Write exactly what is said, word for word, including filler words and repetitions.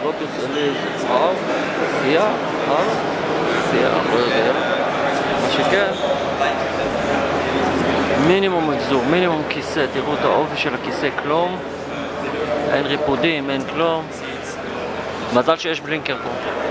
לוטוס אליז הר, סייה, הר, סייה, לא יודע. מה שכן, מינימום מחזור, מינימום כיסא, תראו את העובי של הכיסא, כלום, אין ריפודים, אין כלום. מזל שיש בלינקר פה.